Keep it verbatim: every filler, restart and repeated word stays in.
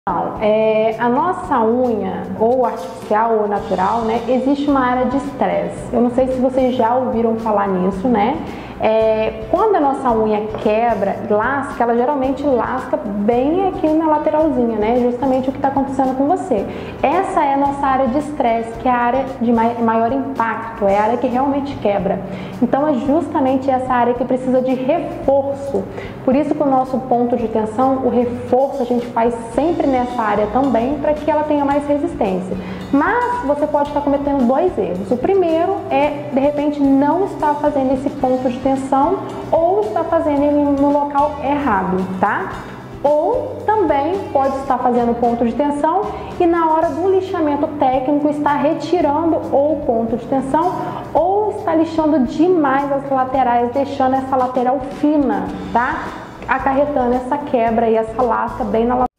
Então, é, a nossa unha, ou artificial ou natural, né, existe uma área de estresse. Eu não sei se vocês já ouviram falar nisso, né? É, quando a nossa unha quebra, lasca, ela geralmente lasca bem aqui na lateralzinha, né? Justamente o que está acontecendo com você. Essa é a nossa área de estresse, que é a área de maior impacto, é a área que realmente quebra. Então é justamente essa área que precisa de reforço. Por isso que o nosso ponto de tensão, o reforço a gente faz sempre nessa área também, para que ela tenha mais resistência. Mas você pode estar cometendo dois erros. O primeiro é, de repente, não estar fazendo esse ponto de tensão ou está fazendo ele no local errado, tá? Ou também pode estar fazendo ponto de tensão e na hora do lixamento técnico está retirando ou o ponto de tensão ou está lixando demais as laterais, deixando essa lateral fina, tá? Acarretando essa quebra e essa lasca bem na lateral.